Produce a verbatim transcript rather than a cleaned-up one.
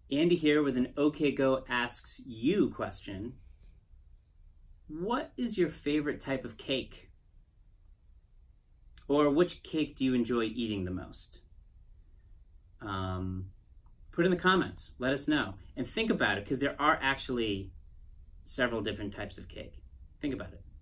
Andy here with an OkGo Asks You question. What is your favorite type of cake? Or which cake do you enjoy eating the most? Um, put in the comments, let us know. And think about it, because there are actually several different types of cake. Think about it.